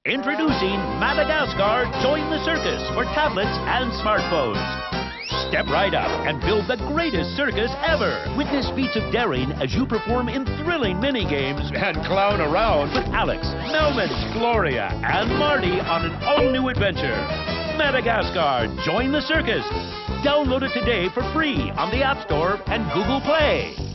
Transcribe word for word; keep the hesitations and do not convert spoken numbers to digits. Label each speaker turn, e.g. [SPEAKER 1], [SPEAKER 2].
[SPEAKER 1] Introducing Madagascar Join the Circus for tablets and smartphones. Step right up and build the greatest circus ever. Witness feats of daring as you perform in thrilling mini-games and clown around with Alex, Melman, Gloria, and Marty on an all-new adventure. Madagascar Join the Circus. Download it today for free on the App Store and Google Play.